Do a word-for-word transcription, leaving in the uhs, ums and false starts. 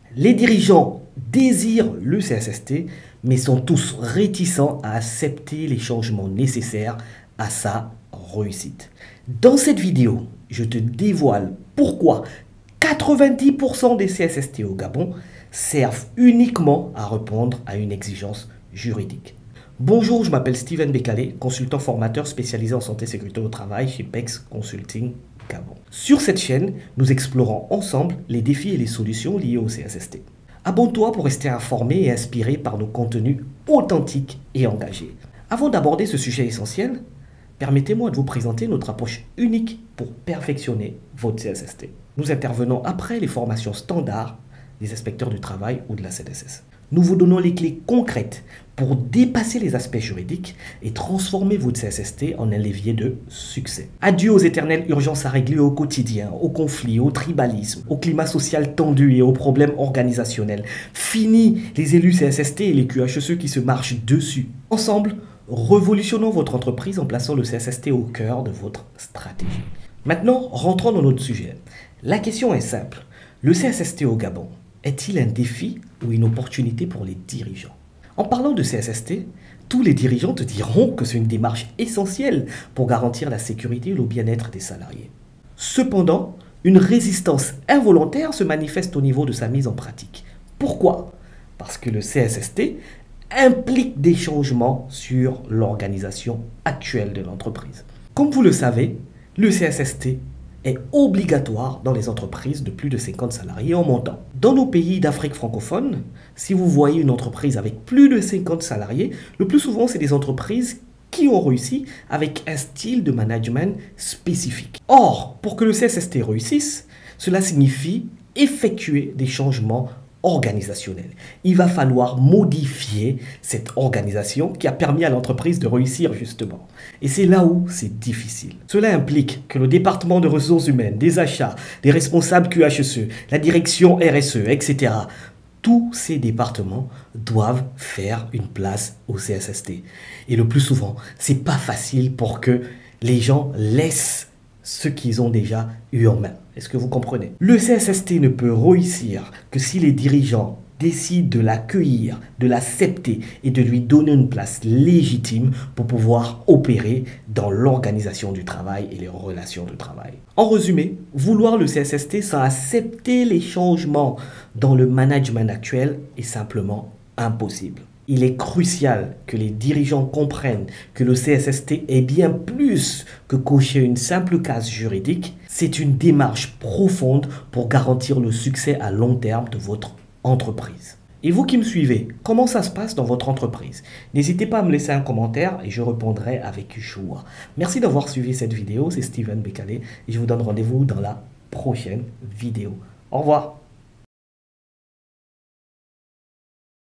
Les dirigeants désirent le C S S T, mais sont tous réticents à accepter les changements nécessaires à sa réussite. Dans cette vidéo, je te dévoile pourquoi quatre-vingt-dix pour cent des C S S T au Gabon servent uniquement à répondre à une exigence juridique. Bonjour, je m'appelle Steven Bekale, consultant formateur spécialisé en santé et sécurité au travail chez Pex Consulting Gabon. Sur cette chaîne, nous explorons ensemble les défis et les solutions liées au C S S T. Abonne-toi pour rester informé et inspiré par nos contenus authentiques et engagés. Avant d'aborder ce sujet essentiel, permettez-moi de vous présenter notre approche unique pour perfectionner votre C S S T. Nous intervenons après les formations standards des inspecteurs du travail ou de la C N S S. Nous vous donnons les clés concrètes pour dépasser les aspects juridiques et transformer votre C S S T en un levier de succès. Adieu aux éternelles urgences à régler au quotidien, aux conflits, au tribalisme, au climat social tendu et aux problèmes organisationnels. Fini les élus C S S T et les Q H E C qui se marchent dessus. Ensemble, révolutionnons votre entreprise en plaçant le C S S T au cœur de votre stratégie. Maintenant, rentrons dans notre sujet. La question est simple. Le C S S T au Gabon est-il un défi ou une opportunité pour les dirigeants? En parlant de C S S T, tous les dirigeants te diront que c'est une démarche essentielle pour garantir la sécurité et le bien-être des salariés. Cependant, une résistance involontaire se manifeste au niveau de sa mise en pratique. Pourquoi? Parce que le C S S T implique des changements sur l'organisation actuelle de l'entreprise. Comme vous le savez, le C S S T est obligatoire dans les entreprises de plus de cinquante salariés en montant. Dans nos pays d'Afrique francophone, si vous voyez une entreprise avec plus de cinquante salariés, le plus souvent, c'est des entreprises qui ont réussi avec un style de management spécifique. Or, pour que le C S S T réussisse, cela signifie effectuer des changements organisationnel. Il va falloir modifier cette organisation qui a permis à l'entreprise de réussir justement. Et c'est là où c'est difficile. Cela implique que le département de ressources humaines, des achats, des responsables Q H E C, la direction R S E, et cetera, tous ces départements doivent faire une place au C S S T. Et le plus souvent, c'est pas facile pour que les gens laissent ce qu'ils ont déjà eu en main. Est-ce que vous comprenez? Le C S S T ne peut réussir que si les dirigeants décident de l'accueillir, de l'accepter et de lui donner une place légitime pour pouvoir opérer dans l'organisation du travail et les relations de travail. En résumé, vouloir le C S S T sans accepter les changements dans le management actuel est simplement impossible. Il est crucial que les dirigeants comprennent que le C S S T est bien plus que cocher une simple case juridique. C'est une démarche profonde pour garantir le succès à long terme de votre entreprise. Et vous qui me suivez, comment ça se passe dans votre entreprise? N'hésitez pas à me laisser un commentaire et je répondrai avec joie. Merci d'avoir suivi cette vidéo, c'est Steven Bekale et je vous donne rendez-vous dans la prochaine vidéo. Au revoir.